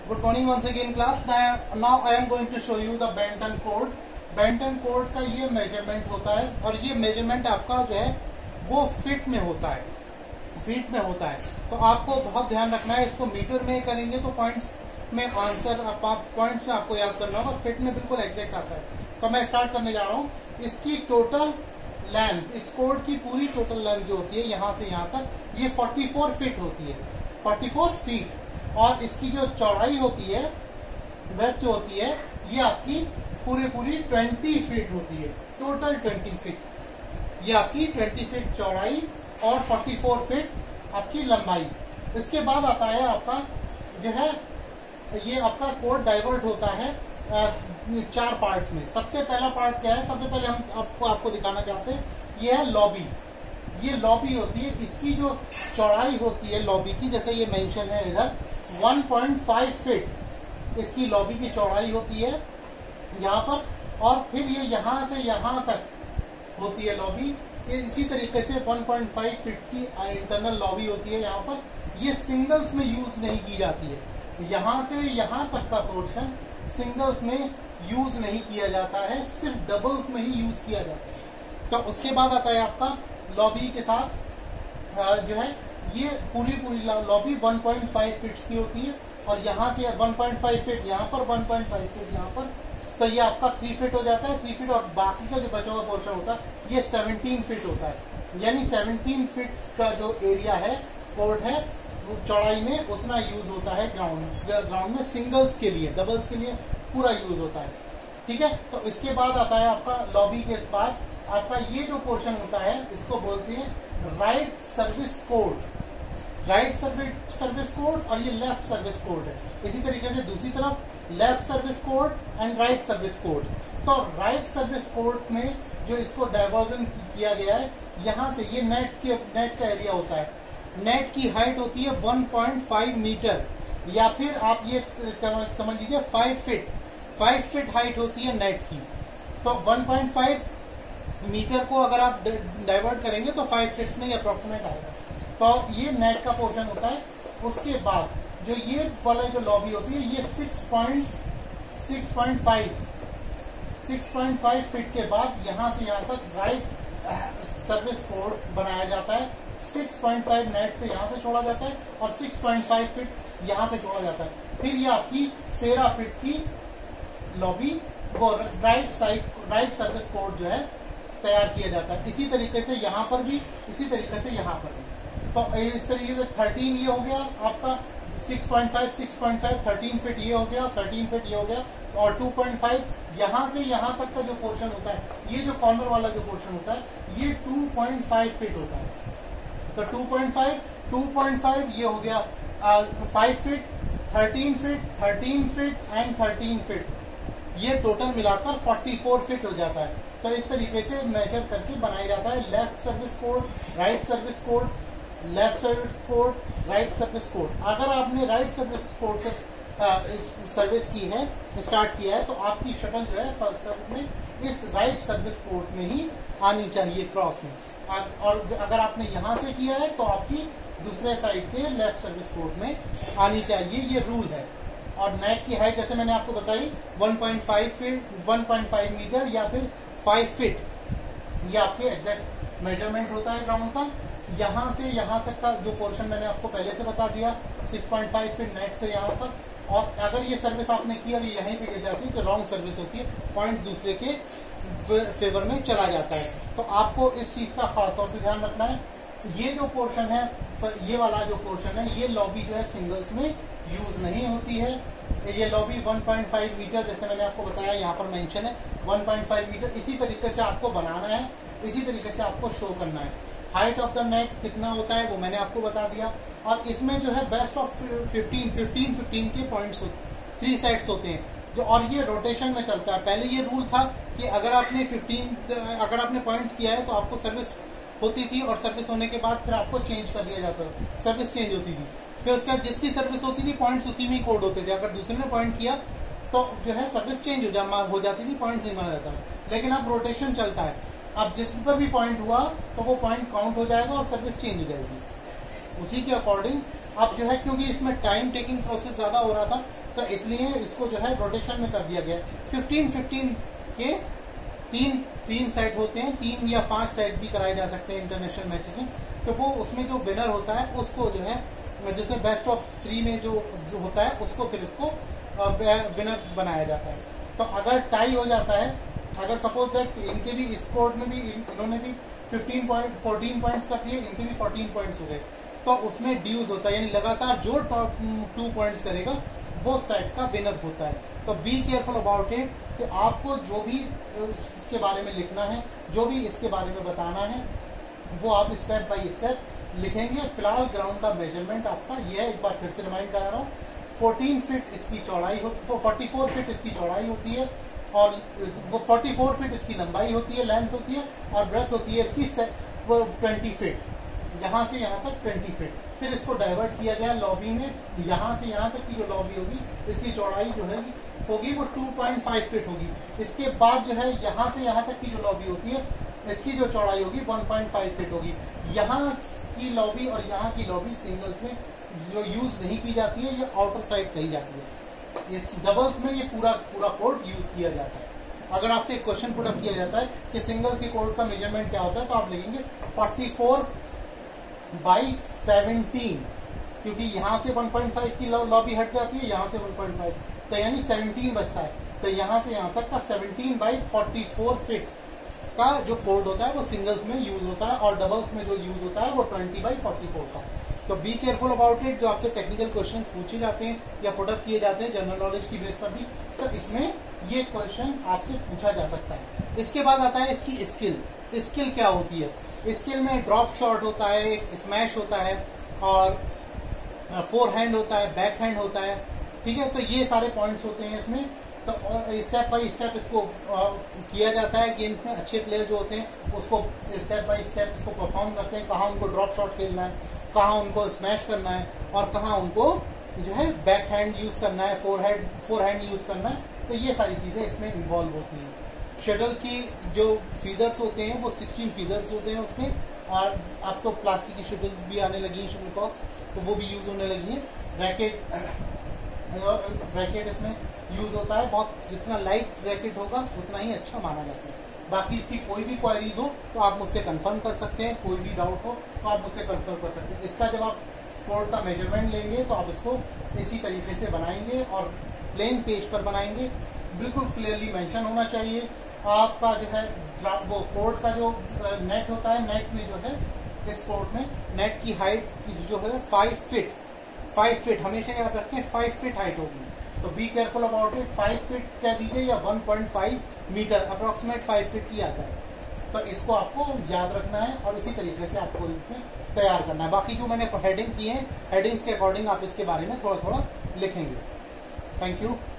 Good morning once again class. Now I am going to show you the Benton code. Benton code का ये measurement होता है और ये मेजरमेंट आपका जो है वो फीट में होता है, फीट में होता है। तो आपको बहुत ध्यान रखना है, इसको मीटर में करेंगे तो पॉइंट्स में आंसर आप पॉइंट्स में आपको याद करना होगा, फीट में बिल्कुल एग्जैक्ट आता है। तो मैं स्टार्ट करने जा रहा हूँ। इसकी टोटल लेंथ, इस कोड की पूरी टोटल लेंथ जो होती है यहाँ से यहाँ तक ये 44 फीट होती है, 44 फीट। और इसकी जो चौड़ाई होती है, ब्रेथ जो होती है, ये आपकी पूरी 20 फीट होती है, टोटल 20 फीट। ये आपकी 20 फीट चौड़ाई और 44 फीट आपकी लंबाई। इसके बाद आता है आपका जो है ये आपका कोड डाइवर्ट होता है 4 पार्ट्स में। सबसे पहला पार्ट क्या है? सबसे पहले हम आपको दिखाना चाहते हैं, ये है लॉबी। ये लॉबी होती है, इसकी जो चौड़ाई होती है लॉबी की, जैसे ये मेंशन है इधर 1.5 फीट इसकी लॉबी की चौड़ाई होती है यहाँ पर। और फिर ये यहाँ से यहाँ तक होती है लॉबी। इसी तरीके से 1.5 फीट की इंटरनल लॉबी होती है यहाँ पर। ये सिंगल्स में यूज नहीं की जाती है, यहाँ से यहाँ तक का पोर्शन सिंगल्स में यूज नहीं किया जाता है, सिर्फ डबल्स में ही यूज किया जाता है। तो उसके बाद आता है आपका लॉबी के साथ जो है ये पूरी लॉबी 1.5 फीट की होती है। और यहाँ से 1.5 फीट यहाँ पर, 1.5 फीट यहाँ पर, तो ये आपका 3 फीट हो जाता है, 3 फीट। और बाकी का जो बचा हुआ पोर्शन होता है ये 17 फीट होता है। यानी 17 फीट का जो एरिया है, कोड है, चौड़ाई में उतना यूज होता है ग्राउंड में सिंगल्स के लिए, डबल्स के लिए पूरा यूज होता है। ठीक है। तो इसके बाद आता है आपका लॉबी के बाद आपका ये जो पोर्शन होता है इसको बोलते हैं right service court. Right service court और ये लेफ्ट सर्विस कोड है। इसी तरीके से दूसरी तरफ left service court and right service court. तो राइट सर्विस कोड में जो इसको डाइवर्जन किया गया है, यहाँ से ये नेट का एरिया होता है। नेट की हाइट होती है 1.5 मीटर, या फिर आप ये समझ लीजिए 5 फीट हाइट होती है नेट की। तो 1.5 मीटर को अगर आप डाइवर्ट करेंगे तो 5 फीट में अप्रोक्सीमेट आएगा। तो ये नेट का पोर्शन होता है। उसके बाद जो ये वाला जो लॉबी होती है ये 6.5 फीट के बाद यहाँ से यहाँ तक राइट सर्विस कोड बनाया जाता है। 6.5 नेट से यहाँ से छोड़ा जाता है और 6.5 फीट यहाँ से छोड़ा जाता है। फिर ये आपकी 13 फीट की लॉबी वो राइट सर्विस कोड जो है तैयार किया जाता है। इसी तरीके से यहाँ पर भी, इसी तरीके से यहाँ पर भी। तो इस तरीके से 13 ये हो गया आपका, 6.5 13 फीट ये हो गया, 13 फीट ये हो गया। और 2.5 यहाँ से यहाँ तक का जो पोर्शन होता है, ये जो कॉर्नर वाला जो पोर्शन होता है, ये 2.5 फीट होता है। तो 2.5 ये हो गया 5 फीट, 13 फीट एंड 13 फीट। ये टोटल मिलाकर 44 फीट हो जाता है। तो इस तरीके से मेजर करके बनाया जाता है left service court, right service court, left service court, right service court. अगर आपने राइट सर्विस कोड से सर्विस की है, स्टार्ट किया है, तो आपकी शटल जो है फर्स्ट सर्विस में इस राइट सर्विस कोड में ही आनी चाहिए, क्रॉस में। और अगर आपने यहाँ से किया है तो आपकी दूसरे साइड के लेफ्ट सर्विस कोड में आनी चाहिए, ये रूल है। और नेट की हाइट जैसे मैंने आपको बताई 1.5 मीटर या फिर 5 फीट, ये आपके एग्जैक्ट मेजरमेंट होता है ग्राउंड का। यहाँ से यहाँ तक का जो पोर्शन मैंने आपको पहले से बता दिया, 6.5 फीट नेट से यहाँ पर। और अगर ये सर्विस आपने की और यहीं पे गिर जाती है तो रॉन्ग सर्विस होती है, पॉइंट दूसरे के फेवर में चला जाता है। तो आपको इस चीज का खास तौर से ध्यान रखना है। ये जो पोर्शन है, ये वाला जो पोर्शन है, ये लॉबी जो है सिंगल्स में यूज नहीं होती है। ये लॉबी 1.5 मीटर जैसे मैंने आपको बताया, यहाँ पर मेंशन है 1.5 मीटर। इसी तरीके से आपको बनाना है, इसी तरीके से आपको शो करना है। हाइट ऑफ द नेट कितना होता है वो मैंने आपको बता दिया। और इसमें जो है बेस्ट ऑफ 15 के पॉइंट्स होते, 3 सेट्स होते हैं जो, और ये रोटेशन में चलता है। पहले ये रूल था कि अगर आपने पॉइंट्स किया है तो आपको सर्विस होती थी, और सर्विस होने के बाद फिर आपको चेंज कर दिया जाता था, सर्विस चेंज होती थी। फिर उसके बाद जिसकी सर्विस होती थी पॉइंट्स उसी में कोड होते थे। अगर दूसरे ने पॉइंट किया तो जो है सर्विस चेंज हो जाती थी, पॉइंट नहीं माना जाता। लेकिन अब रोटेशन चलता है, अब जिस पर भी पॉइंट हुआ तो वो पॉइंट काउंट हो जाएगा और सर्विस चेंज हो जाएगी। उसी के अकॉर्डिंग अब जो है क्योंकि इसमें टाइम टेकिंग प्रोसेस ज्यादा हो रहा था, तो इसलिए इसको जो है रोटेशन में कर दिया गया। 15-15 के तीन सेट होते हैं, 3 या 5 सेट भी कराए जा सकते हैं इंटरनेशनल मैचेस में। तो वो उसमें जो विनर होता है उसको जो है जैसे बेस्ट ऑफ 3 में जो होता है उसको फिर उसको विनर बनाया जाता है। तो अगर टाई हो जाता है, अगर सपोज दैट इनके भी इस कोर्ट में भी इन्होंने भी 14 पॉइंट्स रख दिए, इनके भी 14 पॉइंट्स हो गए, तो उसमें ड्यूज होता है, यानी लगातार जो टॉप 2 पॉइंट्स करेगा वो सेट का विनर होता है। तो बी केयरफुल अबाउट इट कि आपको जो भी इसके बारे में लिखना है, जो भी इसके बारे में बताना है, वो आप स्टेप बाय स्टेप लिखेंगे। फिलहाल ग्राउंड का मेजरमेंट आपका यह है, एक बार फिर से रिमाइंड करा रहा हूँ, 14 फीट इसकी चौड़ाई होती है, 44 फीट इसकी चौड़ाई होती है, और वो 44 फीट इसकी लंबाई होती है, लेंथ होती है, और ब्रेथ होती है इसकी 20 फीट, यहाँ से यहाँ तक 20 फीट। फिर इसको डाइवर्ट किया गया लॉबी में, यहाँ से यहाँ तक की जो लॉबी होगी इसकी चौड़ाई जो है होगी वो 2.5 फीट होगी। इसके बाद जो है यहाँ से यहाँ तक की जो लॉबी होती है इसकी जो चौड़ाई होगी 1.5 फीट होगी। यहाँ की लॉबी और यहाँ की लॉबी सिंगल्स में जो यूज नहीं की जाती है, ये आउटर साइड कही जाती है। इस डबल्स में ये पूरा कोर्ट यूज किया जाता है। अगर आपसे एक क्वेश्चन पुट अप किया जाता है कि सिंगल्स की कोर्ट का मेजरमेंट क्या होता है, तो आप लिखेंगे 44/17, क्योंकि यहाँ से 1.5 की लॉबी हट जाती है, यहाँ से 1.5, तो यानी 17 बचता है। तो यहाँ से यहाँ तक का 17/44 फीट का जो कोड होता है वो सिंगल्स में यूज होता है, और डबल्स में जो यूज होता है वो 20/44 का। तो बी केयरफुल अबाउट इट। जो आपसे टेक्निकल क्वेश्चन पूछे जाते हैं या पुटअप किए जाते हैं जनरल नॉलेज की बेस पर भी, तो इसमें ये क्वेश्चन आपसे पूछा जा सकता है। इसके बाद आता है इसकी स्किल। स्किल क्या होती है? स्किल में ड्रॉप शॉट होता है, एक स्मैश होता है, और फोर हैंड होता है, बैक हैंड होता है, ठीक है। तो ये सारे पॉइंट्स होते हैं इसमें। तो स्टेप बाय स्टेप इसको किया जाता है। गेम में अच्छे प्लेयर जो होते हैं उसको स्टेप बाय स्टेप इसको परफॉर्म करते हैं, कहाँ उनको ड्रॉप शॉट खेलना है, कहाँ उनको स्मैश करना है, और कहाँ उनको जो है बैक हैंड यूज करना है, फोर हैंड यूज करना है। तो ये सारी चीजें इसमें इन्वॉल्व होती हैं। शटल की जो फीदर्स होते हैं वो 16 फीदर्स होते हैं उसमें, और अब तो प्लास्टिक की शटल भी आने लगी है, शटल कॉक्स, तो वो भी यूज होने लगी है। रैकेट इसमें यूज होता है। बहुत जितना लाइट रैकेट होगा उतना ही अच्छा माना जाता है। बाकी इसकी कोई भी क्वारीज हो तो आप मुझसे कंफर्म कर सकते हैं, कोई भी डाउट हो तो आप मुझसे कंफर्म कर सकते हैं। इसका जब आप कोड का मेजरमेंट लेंगे तो आप इसको इसी तरीके से बनाएंगे, और प्लेन पेज पर बनाएंगे, बिल्कुल क्लियरली मेंशन होना चाहिए। आपका जो है वो कोड का जो नेट होता है, नेट में जो है इस कोड में नेट की हाइट जो है 5 फीट हमेशा याद रखें, 5 फीट हाइट होगी। तो be careful about it. 5 feet कह दीजिए या 1.5 मीटर, अप्रोक्सीमेट 5 फीट की आता है। तो इसको आपको याद रखना है और इसी तरीके से आपको इसमें तैयार करना है। बाकी जो मैंने हेडिंग की है, हेडिंग्स के अकॉर्डिंग आप इसके बारे में थोड़ा थोड़ा लिखेंगे। Thank you.